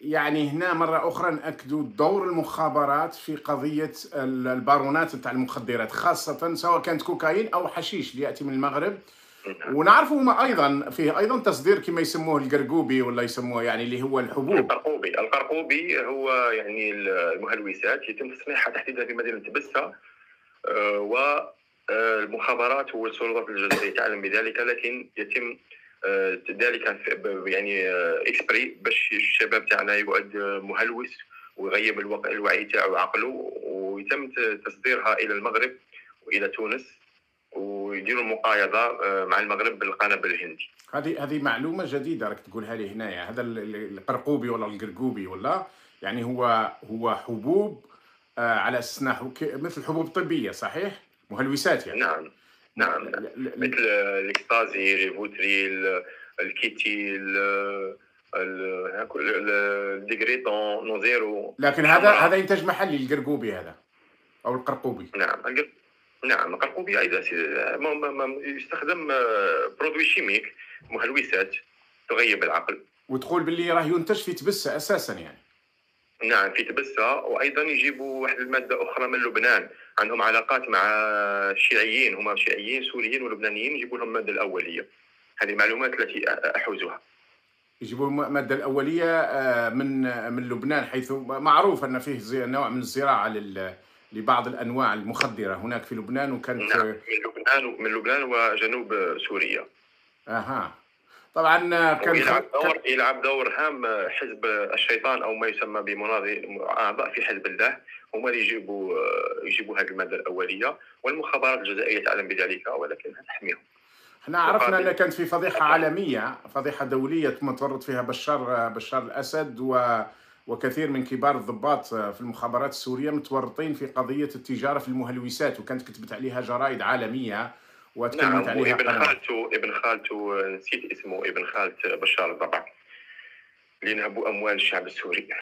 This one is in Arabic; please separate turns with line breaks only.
يعني هنا مرة أخرى نأكدوا دور المخابرات في قضية البارونات نتاع المخدرات، خاصةً سواء كانت كوكايين أو حشيش اللي يأتي من المغرب،
نعم،
ونعرفوا هما
نعم.
أيضًا فيه أيضًا تصدير كما يسموه القرقوبي والّا يسموه يعني اللي هو الحبوب.
القرقوبي هو يعني المهلوسات يتم تصنيعها تحديدًا في مدينة بِسّة. و المخابرات والسلطات الجزائرية تعلم بذلك، لكن يتم ذلك يعني إكسبري باش الشباب تاعنا يقعد مهلوس ويغيّب الوعي تاعو وعقله، ويتم تصديرها إلى المغرب وإلى تونس، ويديروا المقايضة مع المغرب بالقنابل الهندي.
هذه معلومة جديدة راك تقولها لي هنايا، هذا القرقوبي والّا القرقوبي والّا يعني هو حبوب على أساس أنها مثل حبوب طبية صحيح؟ مهلوسات يعني.
نعم،
م
نعم، نعم.
ل ل ل
مثل الإكستازي، الريفوتريل، الكيتيل، الديغريتون، نوزيرو،
لكن هذا
الحمرا.
إنتاج محلي القرقوبي هذا أو القرقوبي.
نعم، نعم، القرقوبي أيضًا يستخدم produit chimique، مهلوسات تغيّب العقل.
وتقول باللي راه يُنتج في تبسة أساسًا يعني.
نعم، في تبسة، وأيضًا يجيبوا واحد المادة أخرى من لبنان، عندهم علاقات مع الشيعيين، هم شيعيين سوريين ولبنانيين، يجيبوا لهم المادة الأولية. هذه معلومات التي أحوزها.
يجيبوا المادة الأولية من لبنان، حيث معروف أن فيه نوع من الزراعة لبعض الأنواع المخدرة هناك في لبنان وكانت
نعم، من لبنان وجنوب سوريا.
أها. طبعًا كان
ويلعب دور هام حزب الشيطان، أو ما يسمى أعضاء في حزب الله، هما اللي يجيبوا هذه المادة الأولية، والمخابرات الجزائرية تعلم بذلك ولكنها تحميهم
إحنا عرفنا أن
مقابل
كانت في فضيحة
الأرباح.
عالمية، فضيحة دولية تم تورط فيها بشار الأسد وكثير من كبار الضباط في المخابرات السورية متورطين في قضية التجارة في المهلوسات، وكانت كتبت عليها جرائد عالمية وتكلمت
نعم،
عليها قنوات.
ابن خالته نسيت اسمه، ابن خالة بشار الضبع، اللي نهبوا أموال الشعب السوري.